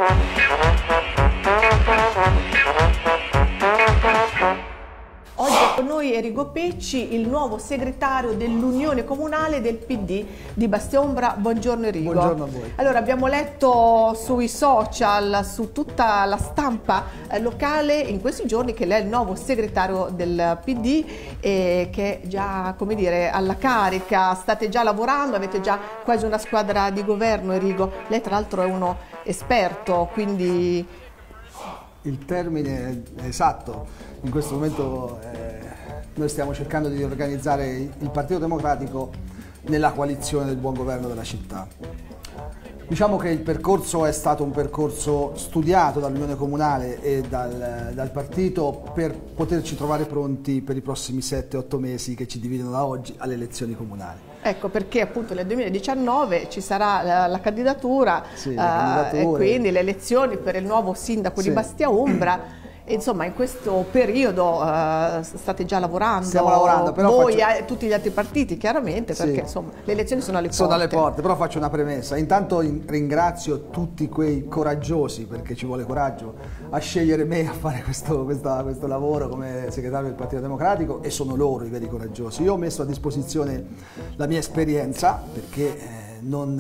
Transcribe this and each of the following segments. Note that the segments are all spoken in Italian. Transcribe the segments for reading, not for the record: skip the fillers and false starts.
Oggi è con noi Enrico Pecci, il nuovo segretario dell'Unione Comunale del PD di Bastionombra. Buongiorno Enrico. Buongiorno a voi. Allora, abbiamo letto sui social, su tutta la stampa locale in questi giorni che lei è il nuovo segretario del PD e che è già, come dire, alla carica, state già lavorando, avete già quasi una squadra di governo, Enrico. Lei tra l'altro è uno esperto, quindi... Il termine è esatto. In questo momento noi stiamo cercando di organizzare il Partito Democratico nella coalizione del buon governo della città. Diciamo che il percorso è stato un percorso studiato dall'Unione Comunale e dal partito per poterci trovare pronti per i prossimi 7-8 mesi che ci dividono da oggi alle elezioni comunali. Ecco perché appunto nel 2019 ci sarà la candidatura, sì, e quindi le elezioni per il nuovo sindaco di Bastionombra. Insomma, in questo periodo state già lavorando. Stiamo lavorando, però voi e tutti gli altri partiti chiaramente, perché insomma le elezioni sono alle porte. Sono alle porte, però faccio una premessa. Intanto ringrazio tutti quei coraggiosi, perché ci vuole coraggio, a scegliere me a fare questo lavoro come segretario del Partito Democratico, e sono loro i veri coraggiosi. Io ho messo a disposizione la mia esperienza, perché non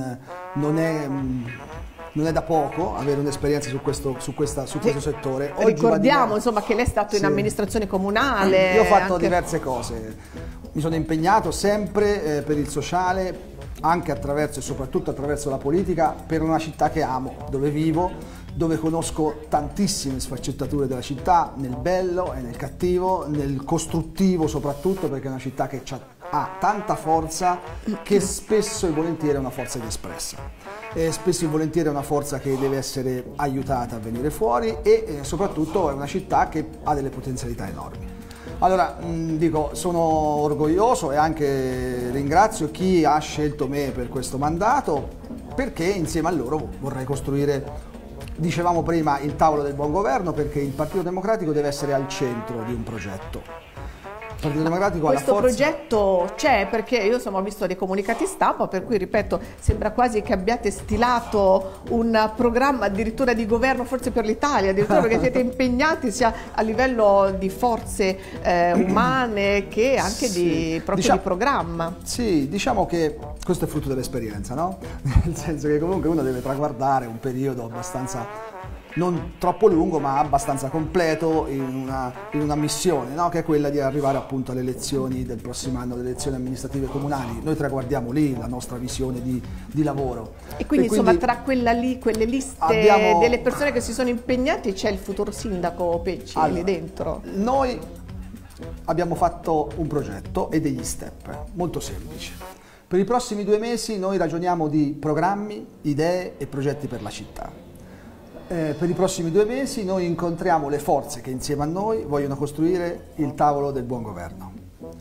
è da poco avere un'esperienza su questo settore. Oggi ricordiamo insomma che lei è stato in amministrazione comunale. Io ho fatto diverse cose, mi sono impegnato sempre per il sociale, anche attraverso e soprattutto attraverso la politica, per una città che amo, dove vivo, dove conosco tantissime sfaccettature della città, nel bello e nel cattivo, nel costruttivo soprattutto, perché è una città che ha tanta forza, che spesso e volentieri è una forza inespressa. E spesso e volentieri è una forza che deve essere aiutata a venire fuori, e soprattutto è una città che ha delle potenzialità enormi. Allora, dico, sono orgoglioso e anche ringrazio chi ha scelto me per questo mandato, perché insieme a loro vorrei costruire, dicevamo prima, il tavolo del buon governo, perché il Partito Democratico deve essere al centro di un progetto. Questo progetto c'è, perché io insomma ho visto dei comunicati stampa, per cui ripeto, sembra quasi che abbiate stilato un programma addirittura di governo, forse per l'Italia, addirittura perché siete impegnati sia a livello di forze umane che anche di programma. Sì, diciamo che questo è frutto dell'esperienza, no? Nel senso che comunque uno deve traguardare un periodo abbastanza, non troppo lungo ma abbastanza completo in una missione, no? Che è quella di arrivare appunto alle elezioni del prossimo anno, le elezioni amministrative comunali. Noi traguardiamo lì la nostra visione di lavoro. E quindi insomma tra quelle liste delle persone che si sono impegnate c'è il futuro sindaco Pecci lì dentro? Noi abbiamo fatto un progetto e degli step molto semplici. Per i prossimi 2 mesi noi ragioniamo di programmi, idee e progetti per la città. Per i prossimi 2 mesi noi incontriamo le forze che insieme a noi vogliono costruire il tavolo del buon governo.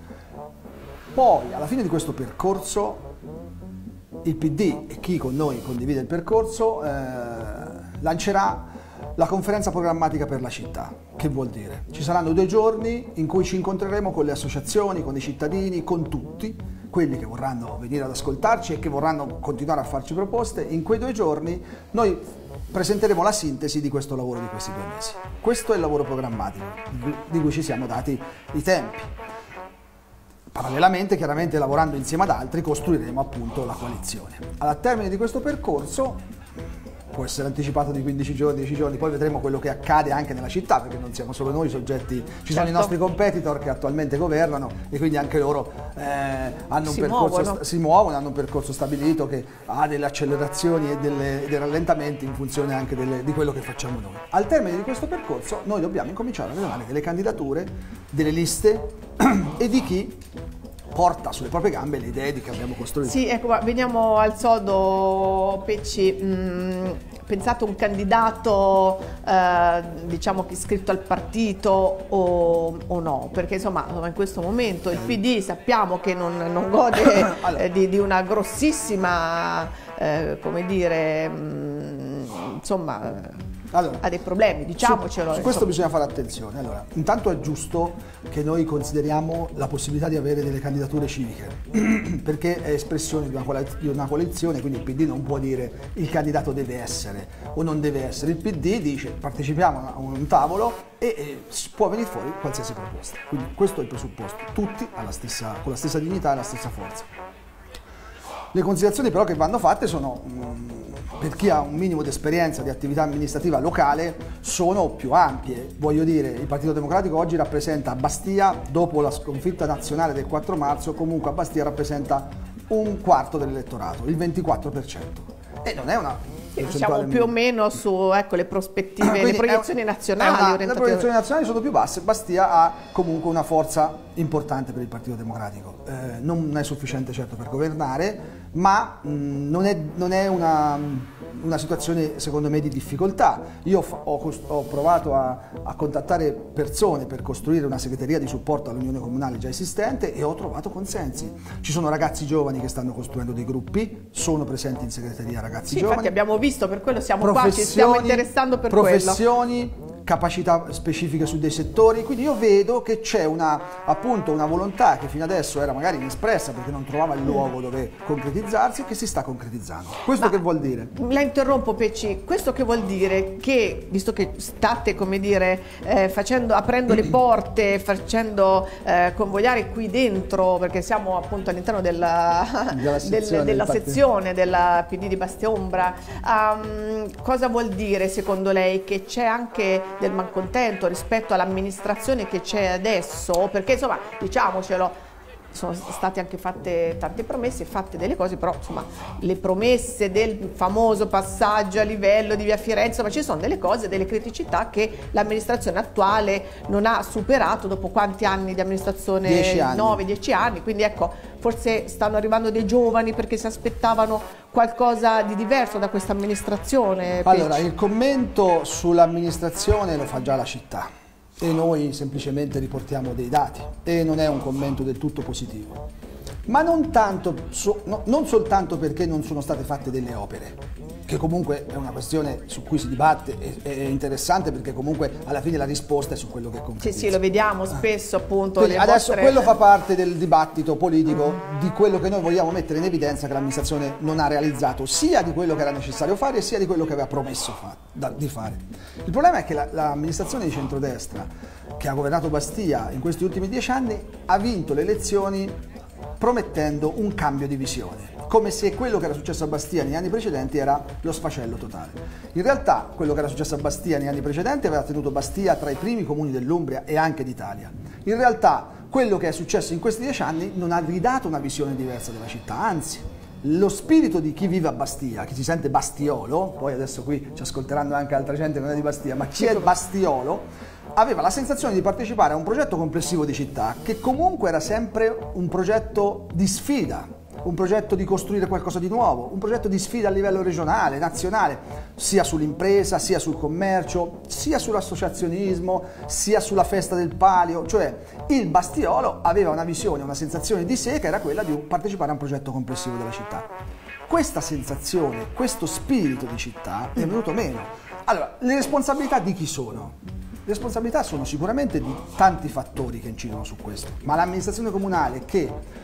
Poi, alla fine di questo percorso, il PD e chi con noi condivide il percorso lancerà la conferenza programmatica per la città. Che vuol dire? Ci saranno 2 giorni in cui ci incontreremo con le associazioni, con i cittadini, con tutti quelli che vorranno venire ad ascoltarci e che vorranno continuare a farci proposte. In quei 2 giorni noi presenteremo la sintesi di questo lavoro di questi 2 mesi. Questo è il lavoro programmatico di cui ci siamo dati i tempi. Parallelamente, chiaramente lavorando insieme ad altri, costruiremo appunto la coalizione. Al termine di questo percorso, può essere anticipato di 15 giorni, 10 giorni, poi vedremo quello che accade anche nella città, perché non siamo solo noi soggetti, ci sono i nostri competitor che attualmente governano e quindi anche loro si muovono, hanno un percorso stabilito che ha delle accelerazioni e dei rallentamenti in funzione anche di quello che facciamo noi. Al termine di questo percorso noi dobbiamo incominciare a rivelare delle candidature, delle liste e di chi porta sulle proprie gambe le idee che abbiamo costruito. Sì, ecco, veniamo al sodo, Pecci. Pensate un candidato, diciamo, iscritto al partito o no? Perché insomma in questo momento il PD sappiamo che non gode allora, di una grossissima, come dire, insomma... Allora, ha dei problemi, diciamocelo. Su questo bisogna fare attenzione. Allora, intanto è giusto che noi consideriamo la possibilità di avere delle candidature civiche, perché è espressione di una coalizione, quindi il PD non può dire il candidato deve essere o non deve essere. Il PD dice partecipiamo a un tavolo e può venire fuori qualsiasi proposta. Quindi questo è il presupposto, tutti con la stessa dignità e la stessa forza. Le considerazioni però che vanno fatte sono, per chi ha un minimo di esperienza di attività amministrativa locale, sono più ampie. Voglio dire, il Partito Democratico oggi rappresenta a Bastia, dopo la sconfitta nazionale del 4 marzo, comunque a Bastia rappresenta un quarto dell'elettorato, il 24%. E non è una... Siamo più o meno su le prospettive, le proiezioni nazionali. Le proiezioni nazionali sono più basse. Bastia ha comunque una forza importante per il Partito Democratico. Non è sufficiente certo per governare, ma non è una situazione secondo me di difficoltà. Io ho provato a contattare persone per costruire una segreteria di supporto all'Unione Comunale già esistente e ho trovato consensi. Ci sono ragazzi giovani che stanno costruendo dei gruppi, sono presenti in segreteria ragazzi giovani. Infatti abbiamo visto, per quello siamo qua, ci stiamo interessando per professioni, capacità specifiche su dei settori, quindi io vedo che c'è appunto una volontà che fino adesso era magari inespressa perché non trovava il luogo dove concretizzarsi, che si sta concretizzando. Questo che vuol dire? La interrompo Pecci, questo che vuol dire che, visto che state, come dire, aprendo le porte, facendo convogliare qui dentro, perché siamo appunto all'interno della sezione della PD di Bastia Umbra, cosa vuol dire secondo lei che c'è anche del malcontento rispetto all'amministrazione che c'è adesso? Perché insomma, diciamocelo, sono state anche fatte tante promesse, fatte delle cose, però insomma le promesse del famoso passaggio a livello di via Firenze, ma ci sono delle cose, delle criticità che l'amministrazione attuale non ha superato dopo quanti anni di amministrazione? 10 anni. 9-10 anni, quindi ecco, forse stanno arrivando dei giovani perché si aspettavano qualcosa di diverso da questa amministrazione. Allora, il commento sull'amministrazione lo fa già la città e noi semplicemente riportiamo dei dati e non è un commento del tutto positivo, ma non soltanto perché non sono state fatte delle opere, che comunque è una questione su cui si dibatte, è interessante perché comunque alla fine la risposta è su quello che concretizza. Sì, lo vediamo spesso appunto. Adesso quello fa parte del dibattito politico di quello che noi vogliamo mettere in evidenza che l'amministrazione non ha realizzato, sia di quello che era necessario fare sia di quello che aveva promesso di fare. Il problema è che l'amministrazione di centrodestra che ha governato Bastia in questi ultimi 10 anni ha vinto le elezioni promettendo un cambio di visione, come se quello che era successo a Bastia negli anni precedenti era lo sfacelo totale. In realtà quello che era successo a Bastia negli anni precedenti aveva tenuto Bastia tra i primi comuni dell'Umbria e anche d'Italia. In realtà quello che è successo in questi 10 anni non ha ridato una visione diversa della città, anzi lo spirito di chi vive a Bastia, chi si sente bastiolo, poi adesso qui ci ascolteranno anche altra gente che non è di Bastia, ma chi è bastiolo aveva la sensazione di partecipare a un progetto complessivo di città che comunque era sempre un progetto di sfida, un progetto di costruire qualcosa di nuovo, un progetto di sfida a livello regionale, nazionale, sia sull'impresa, sia sul commercio, sia sull'associazionismo, sia sulla festa del Palio, cioè il bastiolo aveva una visione, una sensazione di sé che era quella di partecipare a un progetto complessivo della città. Questa sensazione, questo spirito di città è venuto meno. Allora, le responsabilità di chi sono? Le responsabilità sono sicuramente di tanti fattori che incidono su questo, ma l'amministrazione comunale che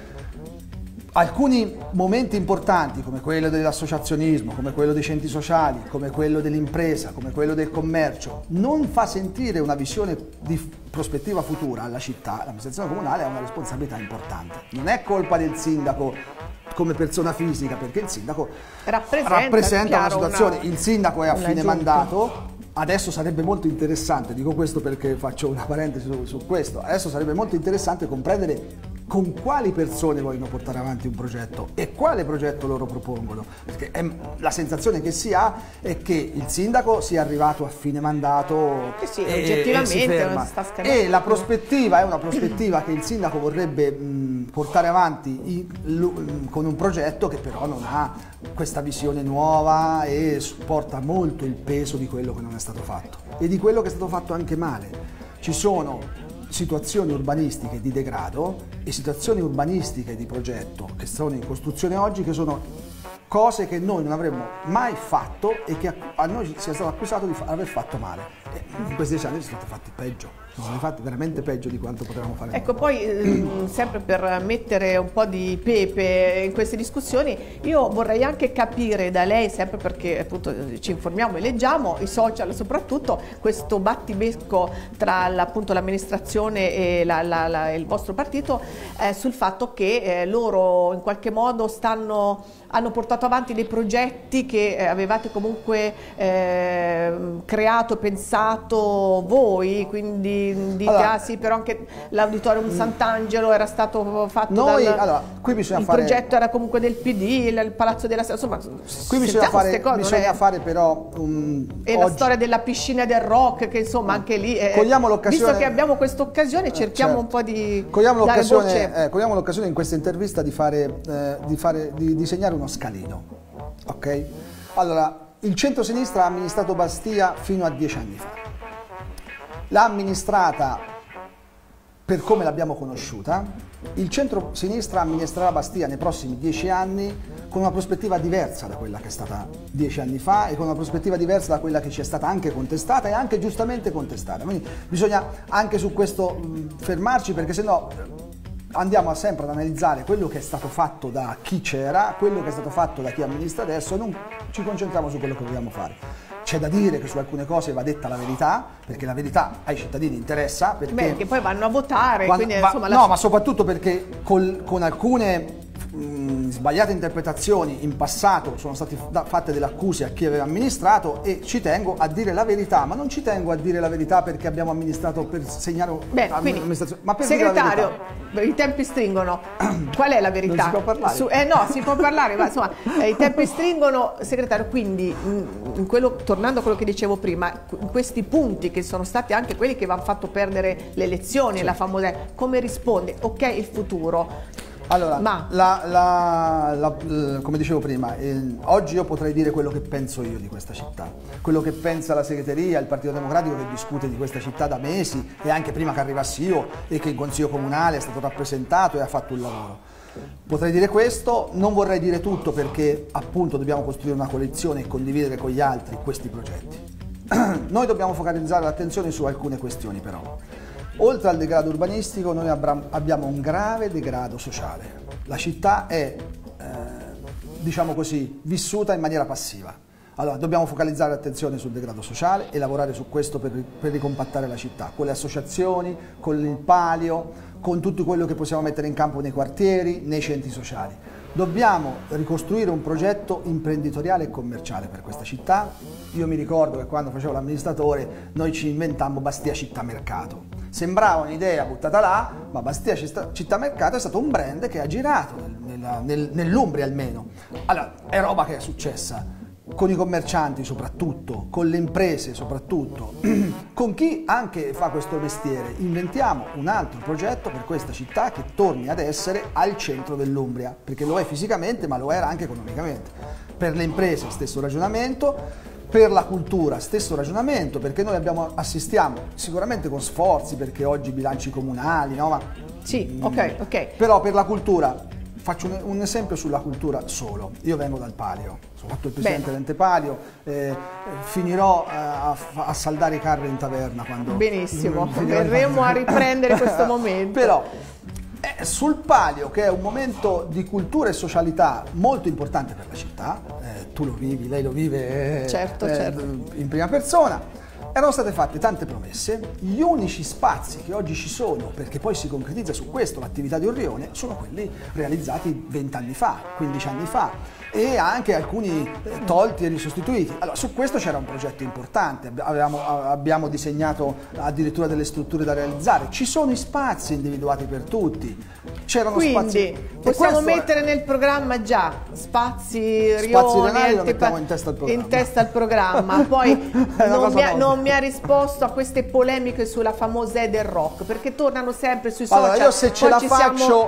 alcuni momenti importanti come quello dell'associazionismo, come quello dei centri sociali, come quello dell'impresa, come quello del commercio, non fa sentire una visione di prospettiva futura alla città, l'amministrazione comunale ha una responsabilità importante. Non è colpa del sindaco come persona fisica, perché il sindaco rappresenta una situazione, il sindaco è a fine mandato. Adesso sarebbe molto interessante, dico questo perché faccio una parentesi su questo, adesso sarebbe molto interessante comprendere con quali persone vogliono portare avanti un progetto e quale progetto loro propongono, perché la sensazione che si ha è che il sindaco sia arrivato a fine mandato oggettivamente si ferma. E la prospettiva è una prospettiva che il sindaco vorrebbe portare avanti con un progetto che però non ha questa visione nuova e porta molto il peso di quello che non è stato fatto e di quello che è stato fatto anche male. Ci sono situazioni urbanistiche di degrado e situazioni urbanistiche di progetto che sono in costruzione oggi che sono cose che noi non avremmo mai fatto e che a noi sia stato accusato di aver fatto male. E in questi 10 anni sono stati fatti peggio, sono stati fatti veramente peggio di quanto potevamo fare. Ecco, poi sempre per mettere un po' di pepe in queste discussioni, io vorrei anche capire da lei, sempre perché appunto ci informiamo e leggiamo, i social soprattutto, questo battibecco tra appunto l'amministrazione e il vostro partito sul fatto che loro in qualche modo hanno portato avanti dei progetti che avevate comunque creato, pensato voi, quindi dite allora, sì, però anche l'Auditorium Sant'Angelo era stato fatto qui bisogna il progetto era comunque del PD, il Palazzo della insomma, qui bisogna fare però la storia della piscina del rock, che insomma anche lì visto che abbiamo questa occasione cerchiamo un po' di cogliamo l'occasione in questa intervista di disegnare uno scalino, ok? Allora, il centro-sinistra ha amministrato Bastia fino a 10 anni fa. L'ha amministrata per come l'abbiamo conosciuta. Il centro-sinistra amministrerà Bastia nei prossimi 10 anni con una prospettiva diversa da quella che è stata 10 anni fa e con una prospettiva diversa da quella che ci è stata anche contestata e anche giustamente contestata. Quindi bisogna anche su questo fermarci, perché sennò andiamo sempre ad analizzare quello che è stato fatto da chi c'era, quello che è stato fatto da chi amministra adesso, e non ci concentriamo su quello che vogliamo fare. C'è da dire che su alcune cose va detta la verità, perché la verità ai cittadini interessa. Perché poi vanno a votare. Ma soprattutto perché con alcune sbagliate interpretazioni in passato sono state fatte delle accuse a chi aveva amministrato, e ci tengo a dire la verità, ma non ci tengo a dire la verità perché abbiamo amministrato per segnare l'amministrazione, ma per segretario, dire la verità. I tempi stringono, qual è la verità? Non si può parlare. No, si può parlare, ma insomma i tempi stringono, segretario, quindi tornando a quello che dicevo prima, questi punti che sono stati anche quelli che vi hanno fatto perdere le elezioni, la famosa, come risponde? Ok, il futuro. Allora, come dicevo prima, oggi io potrei dire quello che penso io di questa città, quello che pensa la segreteria, il Partito Democratico, che discute di questa città da mesi e anche prima che arrivassi io, e che in Consiglio Comunale è stato rappresentato e ha fatto un lavoro. Potrei dire questo, non vorrei dire tutto, perché appunto dobbiamo costruire una coalizione e condividere con gli altri questi progetti. Noi dobbiamo focalizzare l'attenzione su alcune questioni però. Oltre al degrado urbanistico noi abbiamo un grave degrado sociale. La città è, diciamo così, vissuta in maniera passiva. Allora dobbiamo focalizzare l'attenzione sul degrado sociale e lavorare su questo per ricompattare la città, con le associazioni, con il palio, con tutto quello che possiamo mettere in campo nei quartieri, nei centri sociali. Dobbiamo ricostruire un progetto imprenditoriale e commerciale per questa città. Io mi ricordo che quando facevo l'amministratore noi ci inventammo Bastia Città Mercato. Sembrava un'idea buttata là, ma Bastia Città Mercato è stato un brand che ha girato nell'Umbria almeno. Allora, è roba che è successa con i commercianti soprattutto, con le imprese soprattutto, con chi anche fa questo mestiere. Inventiamo un altro progetto per questa città che torni ad essere al centro dell'Umbria, perché lo è fisicamente ma lo era anche economicamente. Per le imprese stesso ragionamento, per la cultura stesso ragionamento, perché noi assistiamo sicuramente con sforzi, perché oggi i bilanci comunali, no? Ma, sì, ok. Però per la cultura, faccio un esempio sulla cultura solo. Io vengo dal Palio, sono fatto il presidente dell'ente Palio, finirò a saldare i carri in taverna quando... Benissimo, verremo a riprendere questo momento. Però sul Palio, che è un momento di cultura e socialità molto importante per la città, tu lo vivi, lei lo vive certo. in prima persona, erano state fatte tante promesse. Gli unici spazi che oggi ci sono, perché poi si concretizza su questo l'attività di Orrione, sono quelli realizzati 20 anni fa, 15 anni fa, e anche alcuni tolti e risostituiti. Allora, su questo c'era un progetto importante, abbiamo disegnato addirittura delle strutture da realizzare, ci sono i spazi individuati per tutti, c'erano spazi. Quindi possiamo mettere nel programma già spazi rioni, lo mettiamo in testa al programma. Poi non mi ha risposto a queste polemiche sulla famosa Eden Rock, perché tornano sempre sui social. Allora io se ce la faccio,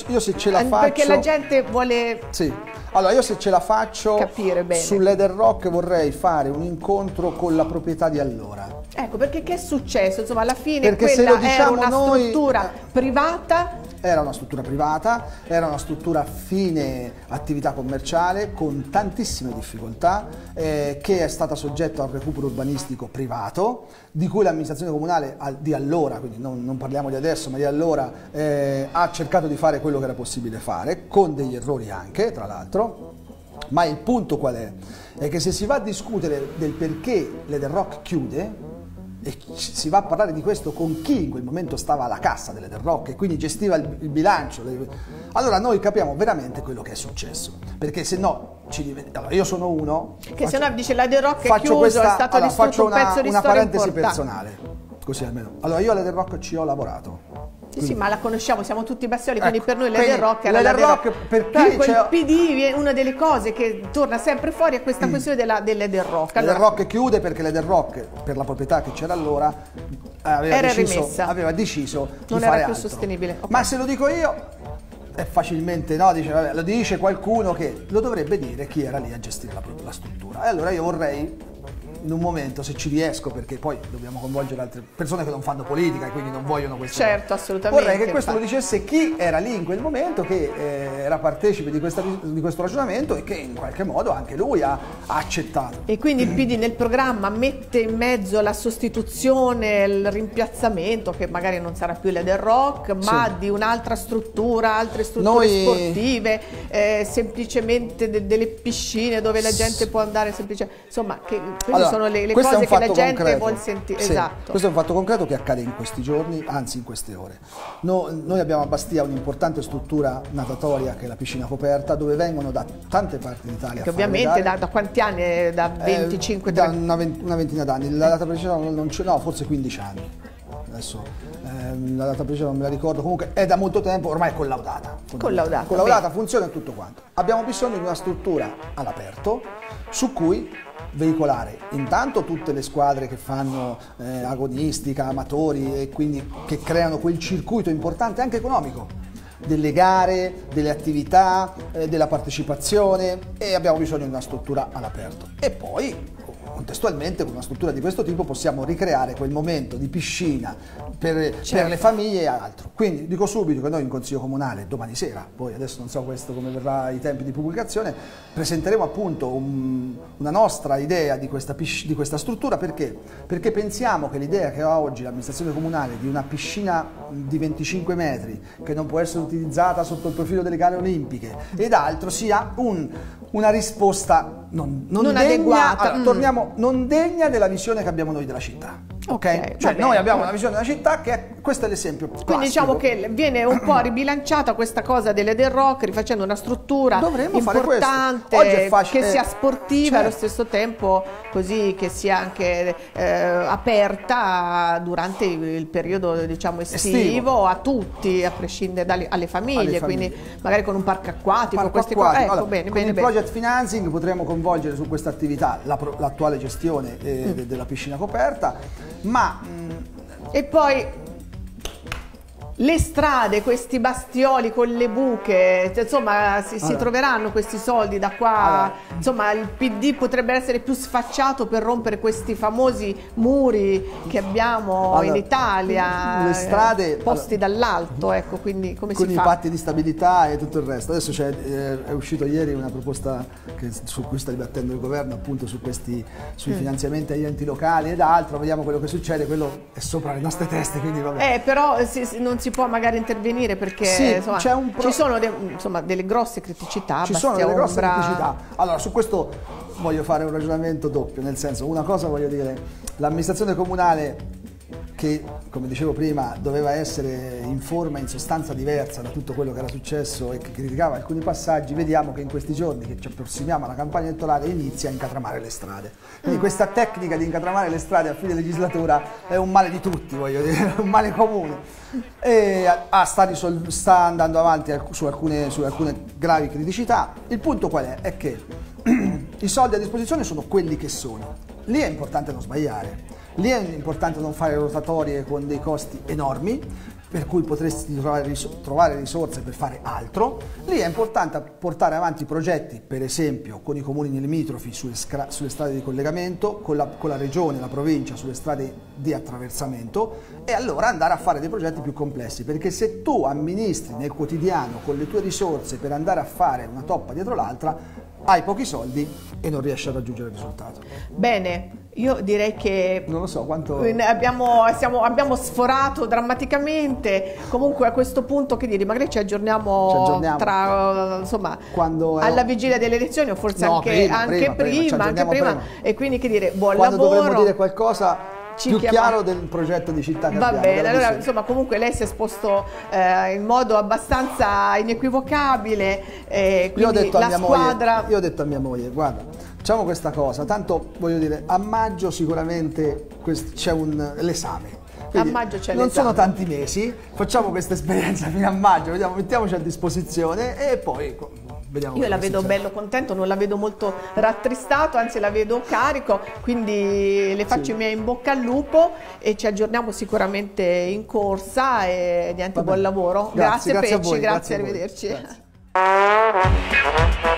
perché la gente vuole... Sì. Allora io se ce la faccio capire bene. Sull'Eden Rock vorrei fare un incontro con la proprietà di allora. Ecco, perché che è successo? Insomma, alla fine perché quella era una struttura privata Era una struttura privata, era una struttura a fine attività commerciale con tantissime difficoltà, che è stata soggetta a un recupero urbanistico privato, di cui l'amministrazione comunale di allora, quindi non parliamo di adesso, ma di allora, ha cercato di fare quello che era possibile fare, con degli errori anche, tra l'altro. Ma il punto qual è? È che se si va a discutere del perché l'Eden Rock chiude, e si va a parlare di questo con chi in quel momento stava alla cassa dell'Eden Rock e quindi gestiva il bilancio, allora noi capiamo veramente quello che è successo, perché se no allora io sono uno che se no dice l'Eden Rock è chiuso, è stato distrutto un pezzo di una storia parentesi importante. Personale, così almeno. Allora io all'Eden Rock ci ho lavorato. Sì, ma la conosciamo, siamo tutti bastioli, quindi per noi l'Eden Rock era l'Eden Rock. Perché quel PD, una delle cose che torna sempre fuori è questa questione dell'Eden Rock. L'Eden Rock chiude perché l'Eden Rock, per la proprietà che c'era allora, aveva deciso non di fare era più altro. sostenibile. Okay. Ma se lo dico io è facilmente, no? Dice, vabbè, lo dice qualcuno che lo dovrebbe dire chi era lì a gestire la struttura. E allora io vorrei, in un momento, se ci riesco, perché poi dobbiamo coinvolgere altre persone che non fanno politica e quindi non vogliono questo. Certo, assolutamente. Vorrei che questo lo dicesse chi era lì in quel momento, che era partecipe di questo ragionamento e che in qualche modo anche lui ha accettato. E quindi il PD nel programma mette in mezzo la sostituzione, il rimpiazzamento, che magari non sarà più l'Eden Rock, ma di un'altra struttura, altre strutture sportive, semplicemente delle piscine dove la gente può andare semplicemente, insomma, che quindi sono le cose che la gente vuole sentire. Sì, esatto. Questo è un fatto concreto che accade in questi giorni, anzi in queste ore. Noi abbiamo a Bastia un'importante struttura natatoria che è la piscina coperta, dove vengono da tante parti d'Italia. Che ovviamente da quanti anni? Da 25 da una ventina d'anni. La data precisa non ce l'ho, forse 15 anni. Adesso la data precisa non me la ricordo, comunque è da molto tempo, ormai è collaudata. Collaudata, funziona e tutto quanto. Abbiamo bisogno di una struttura all'aperto su cui veicolare intanto tutte le squadre che fanno agonistica, amatori e quindi che creano quel circuito importante anche economico delle gare, delle attività, della partecipazione, e abbiamo bisogno di una struttura all'aperto. E poi contestualmente con una struttura di questo tipo possiamo ricreare quel momento di piscina per le famiglie e altro. Quindi dico subito che noi in Consiglio Comunale domani sera, poi adesso non so questo come verrà i tempi di pubblicazione, presenteremo appunto una nostra idea di questa struttura. Perché pensiamo che l'idea che ha oggi l'amministrazione comunale di una piscina di 25 metri che non può essere utilizzata sotto il profilo delle gare olimpiche ed altro sia una risposta non degna, adeguata. Allora, torniamo, non degna della visione che abbiamo noi della città. Ok, cioè noi abbiamo una visione della città questo è l'esempio classico. Quindi diciamo che viene un po' ribilanciata questa cosa dell'Eden Rock, rifacendo una struttura importante, che sia sportiva, allo stesso tempo così che sia anche aperta durante il periodo, diciamo, estivo a tutti, a prescindere alle famiglie, quindi magari con un parco acquatico, queste cose. Ecco, allora, bene, con il bene. project financing potremo coinvolgere su questa attività l'attuale gestione della piscina coperta, ma e poi le strade, questi bastioli con le buche, insomma si troveranno questi soldi da qua, insomma il PD potrebbe essere più sfacciato per rompere questi famosi muri che abbiamo in Italia, le strade posti dall'alto, ecco, quindi come si fa? Con i patti di stabilità e tutto il resto. Adesso è uscito ieri una proposta su cui sta dibattendo il governo, appunto sui finanziamenti agli enti locali ed altro, vediamo quello che succede, quello è sopra le nostre teste, quindi vabbè. Però non si può magari intervenire perché insomma, ci sono delle grosse criticità. Ci sono delle grosse criticità. Allora, su questo voglio fare un ragionamento doppio, nel senso, una cosa voglio dire, l'amministrazione comunale che, come dicevo prima, doveva essere in forma, in sostanza diversa da tutto quello che era successo e che criticava alcuni passaggi, vediamo che in questi giorni che ci approssimiamo alla campagna elettorale inizia a incatramare le strade. Quindi questa tecnica di incatramare le strade a fine legislatura è un male di tutti, voglio dire, un male comune. E sta andando avanti su alcune gravi criticità. Il punto qual è? È che i soldi a disposizione sono quelli che sono. Lì è importante non sbagliare. Lì è importante non fare rotatorie con dei costi enormi, per cui potresti trovare risorse per fare altro. Lì è importante portare avanti progetti, per esempio con i comuni limitrofi sulle strade di collegamento, con la regione, la provincia sulle strade di attraversamento, e allora andare a fare dei progetti più complessi, perché se tu amministri nel quotidiano con le tue risorse per andare a fare una toppa dietro l'altra, hai pochi soldi e non riesci a raggiungere il risultato. Bene. Io direi che non lo so quanto abbiamo sforato drammaticamente. Comunque a questo punto, che dire, magari ci aggiorniamo tra, insomma, alla vigilia delle elezioni, o forse anche prima. E quindi, che dire, buon lavoro. Quando dovremmo dire qualcosa più chiaro del progetto di città che abbiamo. Va bene, allora insomma comunque lei si è esposto in modo abbastanza inequivocabile, io ho detto a mia moglie, guarda, facciamo questa cosa, tanto voglio dire, a maggio sicuramente c'è l'esame. A maggio c'è l'esame. Non sono tanti mesi, facciamo questa esperienza fino a maggio, vediamo, mettiamoci a disposizione e poi vediamo. Io la vedo bello contento, non la vedo molto rattristato, anzi la vedo carico, quindi le faccio i miei in bocca al lupo e ci aggiorniamo sicuramente in corsa e niente, buon lavoro. Grazie Pecci, grazie, arrivederci. Grazie.